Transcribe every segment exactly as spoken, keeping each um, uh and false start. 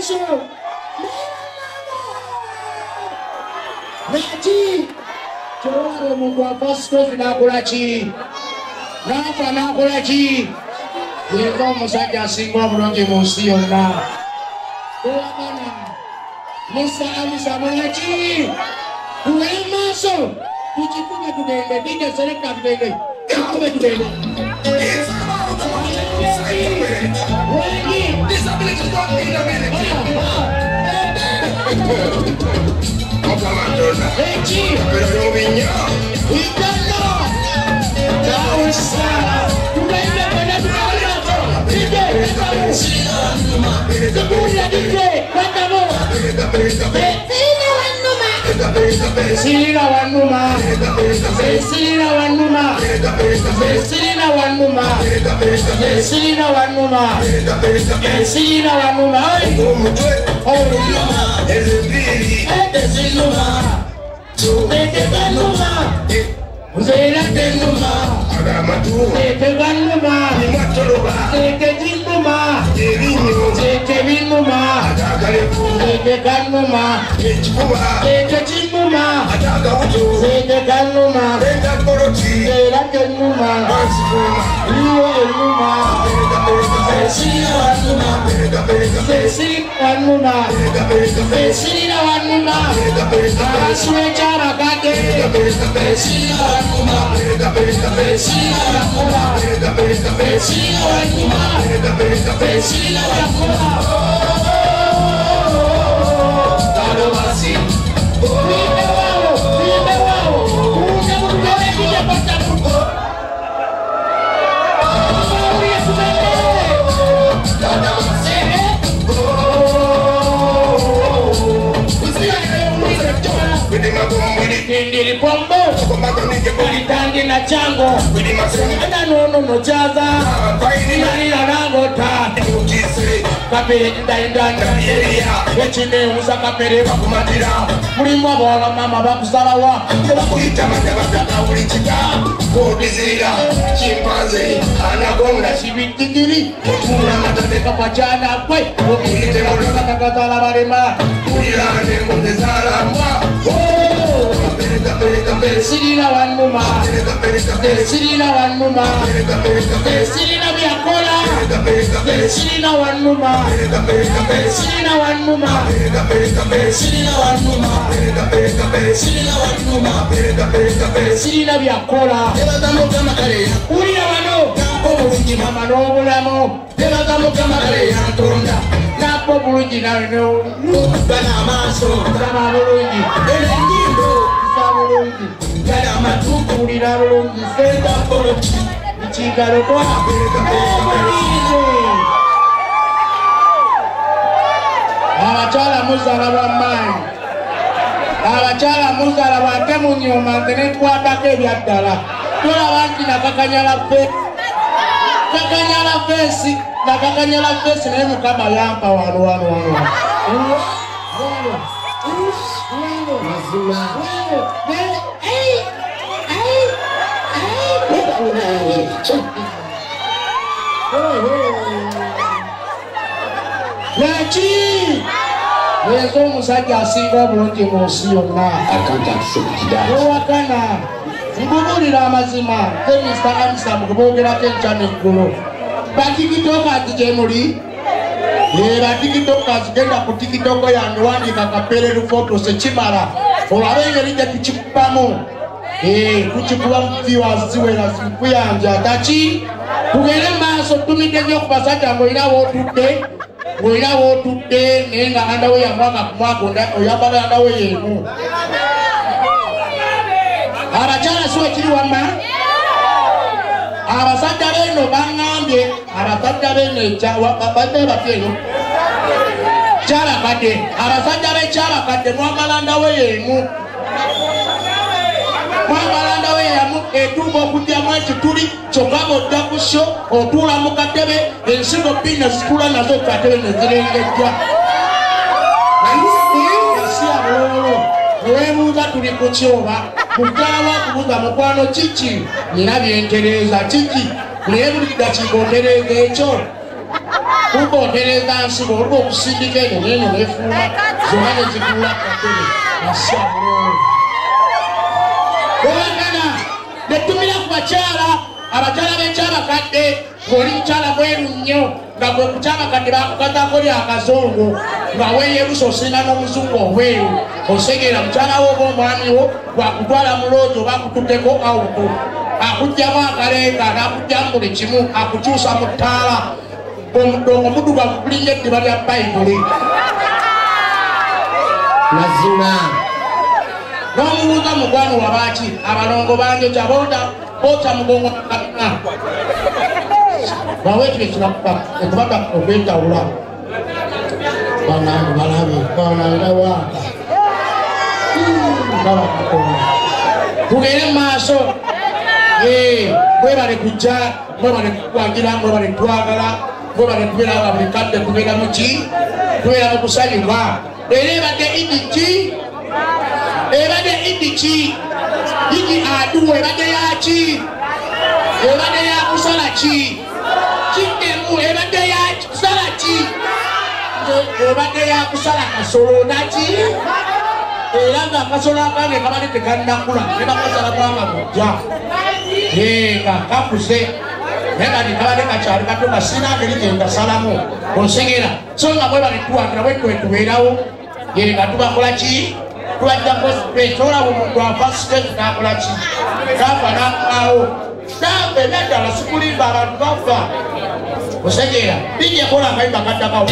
maso. Nati. Choro mugwa pasto vinakulachi. Nafa nakulachi. Yego musajja asinga bulungi mu nsi yonna. Kuwagana. Musa Amisa Mulachi. Kuwe maso. Tukikube tugende. Dije seleka tugende. Tukikube tugende. Disability is not disability. Come on, Donna. Hey, Chief. We're moving you. We don't know. That was sad. You may never let me know. Dije, the Buddha Dije, Wakamo. Sirina Wanuma. Sirina Wanuma. Sirina Wanuma. Sirina Wanuma. Sirina Wanuma. Oh, Numa. There's Numa. There's Numa. Zera Numa. Zeke Numa. Zeke Numa. Zeke Numa. Zeke Numa. Zeke Numa. Zeke Numa. Zera Numa. Liwe Numa. Zesina Numa. Zesina Numa. Zesina Numa. Aswe Chara Kate. Zesina Numa. Zesina Numa. Zesina Numa. Zesina Numa. Taromasi. Vive wao, vive wao. Kuja mutore kuja pata muko. Kuja kubele. Taromasi. Ndiri pombo. Ndiri na chango. Ada nono no chaza. Ndiri na rango ta. Kapere ndainda ndayeria. Echine usa kapere bakumatira. Mulimo bola mama bakusala wa. Bakuita mataba ulichika. Kodizira chimpanze anagonda chibitikiri. Mutuna matateka pachana kwe. Okite mola kakatala barema. Ulirane mundezala mwa. Sirina Wanuma. Sirina Wanuma. Sirina Biakola. Sirina Wanuma. Sirina Wanuma. Sirina Wanuma. Sirina Wanuma. Sirina Biakola. Ulira wano. Obulungi mama n'obulamu. Tebagamu kamale yatonda. Napo bulungi nawe n'obana amaaso. Tama bulungi. Enyindo. Bulungi. Gala amatuku ulira bulungi. Senda bulungi. Ichigalo kwa. Abachala muzala bw'amaanyi. Abachala muzala bw'ate mu nnyuma nze ne twatako ebyaddala. Tolaba nti nakakanyala fe. Kakanyala feesi. Nakakanyala feesi naye Mukama yampa wano wano wano. Wano. Wano. Mazima. Hey! Hey! Hey! Naki! Lezo omusajja asinga obulungi mu nsi yonna. Owakana. Mbubulira amazima. Te Mister Amisa mukuboogerako enkya n'eggulu. Batikitoka gye muli? Ye batikitoka genda ku tikitoko yange wandiika kapereru photos ekimala. Olabe engeri gye tukikubamu. Tukikuba mu viewers ziwera zikuyanja. Kaki? Tugende maaso tumidde nnyo ku basajja ng'olina w'otudde. Ng'olina w'otudde naye nga andawe yamwaka ku mwaka oyambala andawe y'emu. Abakyala si ekiri wamma? Abasajja b'eno baŋŋambye abasajja b'eno badde batya eno? Kyalakadde. Abasajja b'ekyalakadde mwambala ndawe y'emu. Mwambala ndawe y'emu etuuka okugyamu ekituli kyokka ng'odda ku sho otuula mu katebe ensigo bbiri ne zitula nazo ku katebe ne zirengejja. Ensi ya bulolo. Weebuuza tuli ku kyoba. Mugala kubuza mukwano kiki? Nina byentereeza kiki? Naye buli dakiika ontereeza ekyo. Kuko tereza nsigo olwo okusindika eno neno nefuuma zonna ne zigula katebe asaburo. Obagana ne tumira ku bakyala abakyala b'ekyabakadde ng'oli mukyala bweru nnyo nga gwe ku kyabakadde bakukatako lyakazungu nga weeyerusa osinga n'omuzungu obweru osegeera mukyala wo oba omwami wo gwakutwala mu loozi oba akutuddeko awutu akugjamu akalenga n'akugjamu buli kimu akukyusa mu ttaala omudongo muddugavu kulinga eddiba lya bayibuli mazima n'omubuuza mugwano wabaki abalongo bange kyaboota boota mugongo kakna baweekire kirakuba ekubaka okwetawula banange balabe banange waaka babakakola tugere mu maaso mwebale kujja mwebale kukwagira mwebale twagala mwebale kubeera nga buli kadde kubeera muki kubeera mu kusanyuka era ebadde idi ki ebadde idi ki idi aduwa ebadde yaki ebadde yakusala ki kiddemu ebadde yakusala ki ebadde yakusala kasolo naki era nga akasolo akange kabadde tekannakula ne bakasala kwanga kujja nga kakuze naye kati kabadde kakyali kato nga sina ngeri gyengasalamu onsegera so nga bwe balituwagira bwe twetubeerawo nga tubakola ki tubajjako petolabo omuntu ava sitezi nakola ki kafa nakaawo nambe naddala sikulimba abantu bafa osegeera bijekola akayimba kaddakawo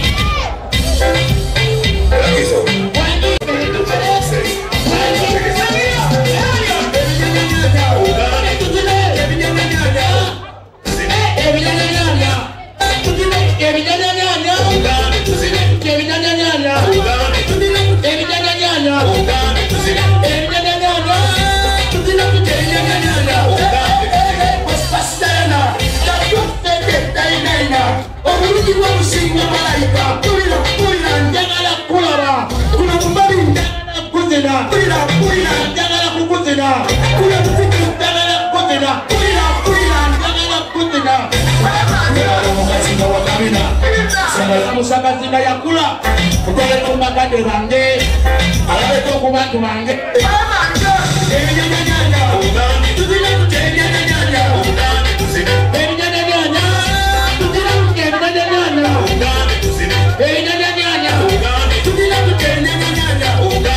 musakazinga yakula kukoleko mbakadde bange alabeko ku bantu bange ebinyanyanyanya tuzina tutya ebinyanyanyanya ebinyanyanyanya tuzina tutya ebinyanyanyanya ebinyanyanyanya tuzina tutya ebinyanyanyanya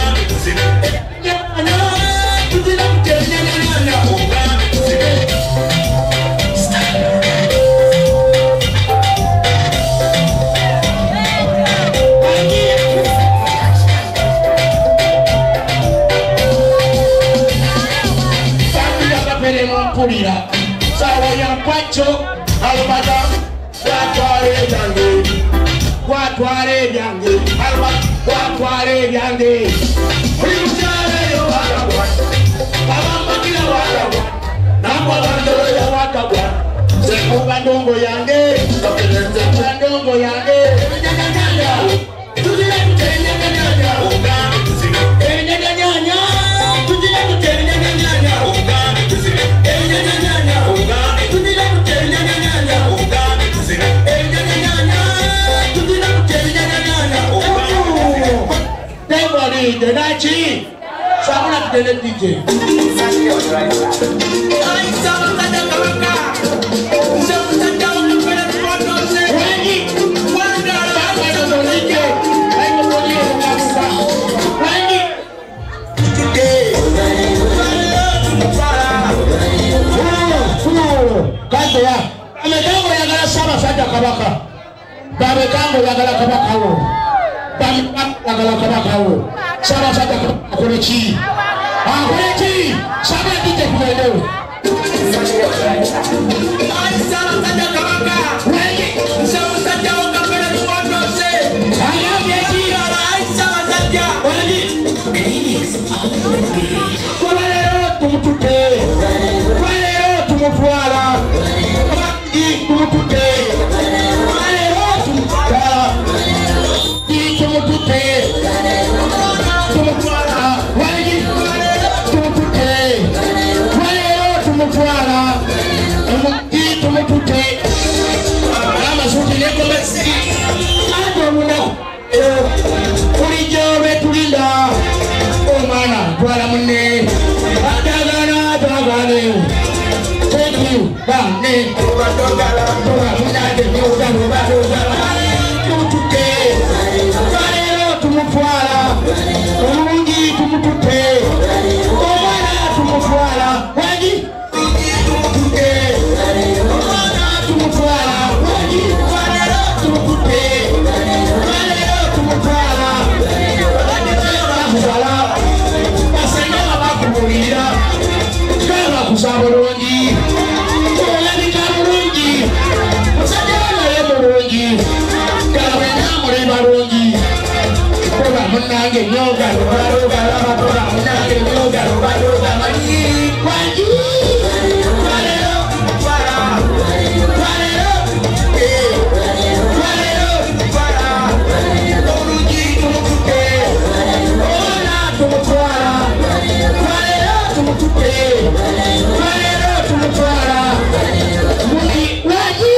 tuzina tutya ebinyanyanyanya Pulira, sawa ya kwacho, alubada, watware jange, watware jange, alba, watware jange. Ulimujare yo watagwa, babamba kila watagwa, namwa bandolo ya watagwa. Seku bandongo yange, seku bandongo yange. Nyanyanyanya, tuzile kutenya nyanyanya, enya nyanyanya, tuzile kutenya nyanyanya. The Nachi, Sabuna to the D J. Amekango yagala saba sajja kabaka. Bamekango yagala kabaka wo. Bamekango yagala kabaka wo. Saba sajja akole ki? Akole ki? Saba dite kuelewe. Ai saba sajja kabaka. Wewe saba sajja wakapenda kuona se. Aya yeji ai saba sajja. Wewe kwa leo tumtupe. Kwa leo tumfuala. Tumutute, malero tumuta, tumutute, tumutwala, wali tumutute, malero tumutwala, tumutute, tumutute, ama suti leko basi. munange nyoga lubaluga labakola munange nyoga lubaluga mani kwaji kwalero kwala kwalero eh kwalero kwala oluji tumukuke ona tumutwala kwalero tumukuke kwalero tumutwala muni kwaji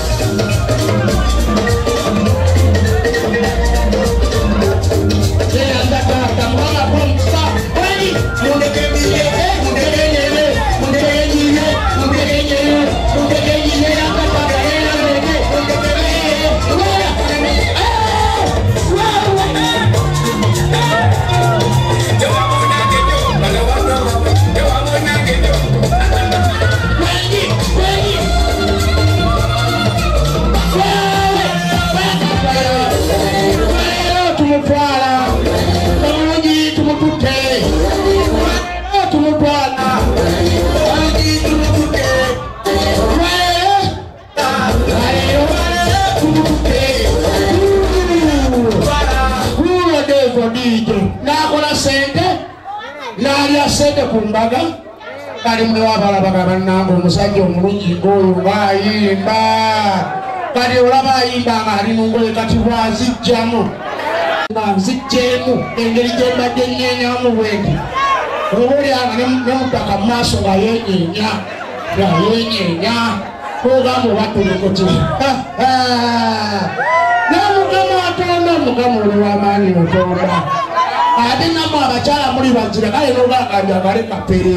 sente kumbaga kali mwe wabala baga banango musajja omulungi ngoyo bayimba kali olaba ayimba nga ali mungoye kati bwazijjamu bazijjemu engeri gyembadde nnyenyamu bwenti obulyanga nemutaka mu maaso nga yenyenya nga yenyenya ogamba obatulikuti namugama atonda omugama olwamaanyi mutonda ate namu abakyala muli bazira kale nogakanja gale kapere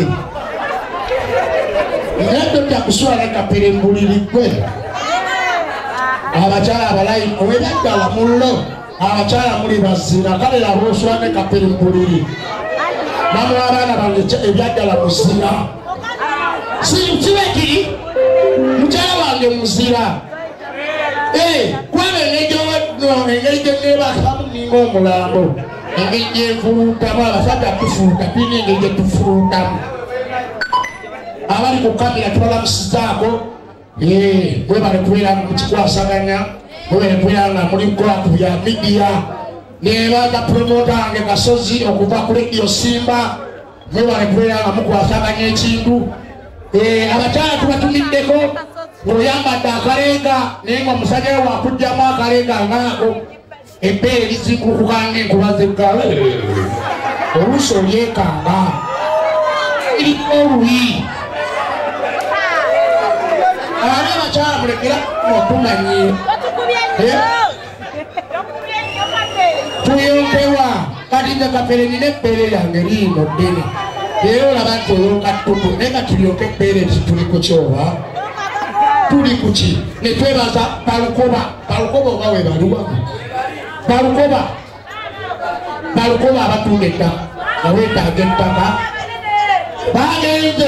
neddo takuswala kapere mbuliri gwe abakyala abalayi owebaddala mullo abakyala muli bazira kale laba oswane kapere mbuliri namu abaana bange ebyaddala muzira kibekiri mukyala wange muzira kwaba engeri gyenebakamuninga omulambo engeri gyenfulutamu abasajja tufuuta tulina engeri gyetufulutamu abali ku kamera tubalamusizaako mwebale kubeera mukikwasaganya mwebale kubeera nga muliko ku bya midiya nebaza promota wange Gasozi okuva ku lekiyo Simba mwebale kubeera nga mukwasaganya ekintu abakyala tubatumiddeko ng'oyambadde akalenga naye nga omusajja we wakugjamu akalenga ngaako ebbeere lizikukuka ng'enkuba zeggala oluusi olyekanga eriko oluyi aba abakyala mulekera otumanye tuyonkewa kati nze kapere nina ebbeere lyange liino ddene era olaba nti oyonka ttuku naye nga tulyoka ebbeere ti tuli ku kyoba tuli kuki netwebaza balukoba balukoba oba we baluwamu balukoba balukoba abatunda ettaka nga weetaaga ettaka bagenze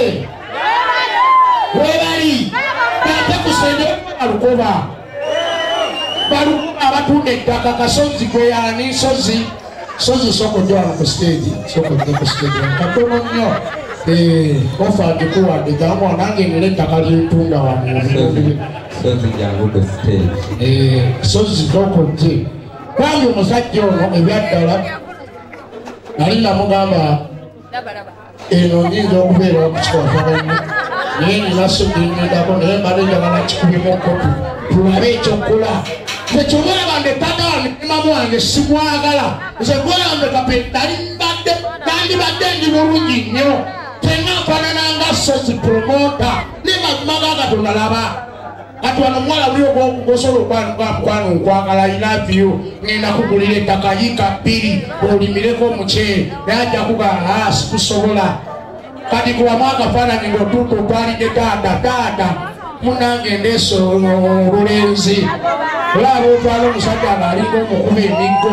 webali batekusende balukoba balukoba abatunda ettaka Kasozi gweyani Sozi Sozi soko jwala ku stage soko ku stage katono nnyo ofa ndikuwadde jamu nange ngere ettaka lyentunda wano Sozi jangu ku stage Sozi soko nje kwange omusajja ono ebyaddala nali namugamba eno nyinza okubeera okukikwasaganya naye ninasogengedako naye mbadde njagala kikubemu okotu tulabe ekyokukola ekyomulabande tata wange mamu wange simwagala nze gwelambe kape nalimbadde nandibadde ndi bulungi nnyo tenna nfaanananga Sozi promota nemazima ga Katonda laba kati wano muwala buli ogwosobola okwamukwano nkwagala I love you ngenda kugulira ettaka yiika bbiri olimireko omuceere naye ajja kugamba sikusobola kati kubamu akafaananyi ng'otuuka otwalidde taata taata munange ndeese olulenzi olaba otwala omusajja ng'alinga omukuba emiggo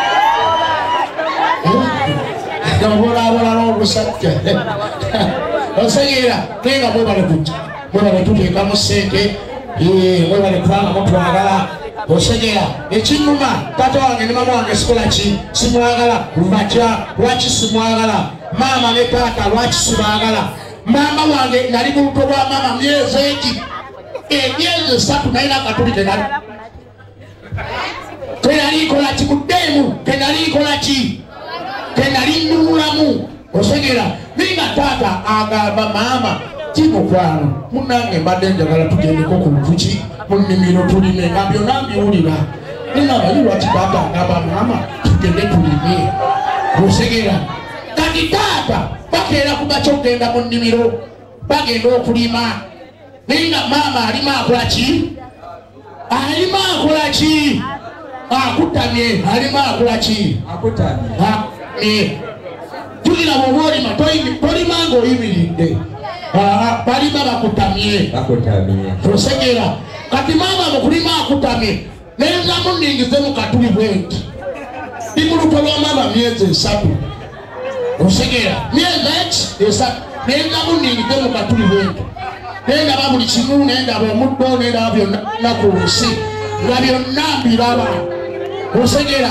obolabola n'obusajja osenyera naye nga mwebale kujja mwebale tuteekamu ssente mwebale kubanga mutwagala osenyera ekinyuma tata wange ne mama wange sikola ki simwagala lubakya lwaki simwagala maama ne taata lwaki sibaagala maama wange nali mu luto lwa maama myezi egi emyezi esatu nalina akatuli tenali tenali nkola ki muddemu tenali nkola ki kenalindulamu osegera ninga tata agamba mama kimukwano munange mbadde njagala tugendeko ku luvuki mu nnimiro tulime nga byonna mbiwulira ninga bayirwaki tata agamba mama tugende tulime osegera kati tata bakeera kubaca okugenda mu nnimiro bagenda okulima ninga mama alima akolaki alima akolaki akutamye alima akolaki akutamye tulina bwobaolima tolima ng'oyimiridde balima bakutamye tosegera kati mama mukulima akutamye nenzamu nningize mukatuli bwenti dimuluto lwa mama myezi esatu osegera myezi eki esatu nenzamu nningize mukatuli bwenti nendaba buli kimu nendaba omuddo nendaba byonna naku nsi nga byonna mbiraba osegera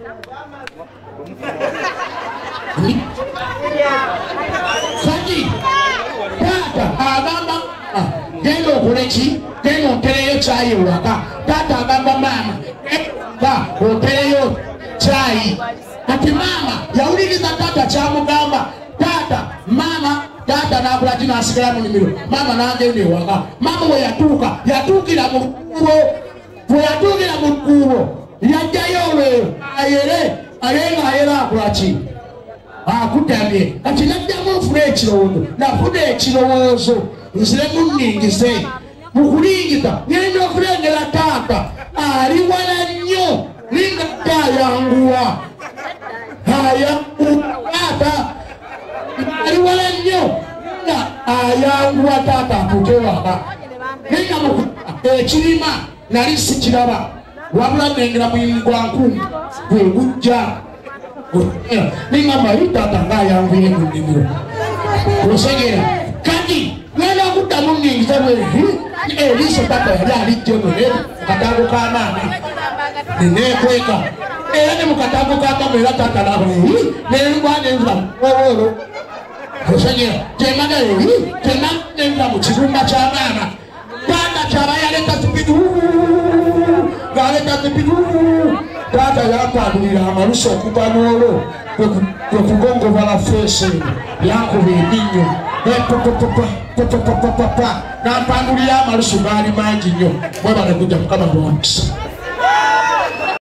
kati tata agamba genda okoleki genda otereyo kyayi ewaka tata agamba mama ga otereyo kyayi kati mama yawuliriza tata kyamugamba tata mama tata nakulaki nasigala mu nnimiro mama nagenda ewaka mama we yatuuka yatuukira mu kkubo bwe yatuukira mu kkubo yajjayo olweyo ayere ayenga ayera akulaki akutamye kati naddamu nfuna ekirowoozo nafuna ekirowoozo nziremu nningize mukulingiza ngenda okulengera taata ali wala nnyo linga tayanguwa taata ali wala nnyo nga ayanguwa taata akutewaka ninga ekirima nali sikiraba wabula nengera muyimu gwa nkumi gwe gujja ninga mayi tata ngayanguye mu nnimiro osegera kati ngenda okuddamu nningiza bwehi eriiso tata yali alijjono ne mukatango k'amaama neneekweka era ne mukatango k'amaama era tata nahi nengwa nenzira muwoolo osegera kyemaga ehi kyema nenzira mu kirumba ky'amaama tata kyaba yaleta zipidu galeta zipidu tata yampangulira amalusu okuva n'olwo kwekugongovala feesi yankuba eminnyo nampangulira amalusu gaali mangi nnyo mwebale kujja mukama bwamukisa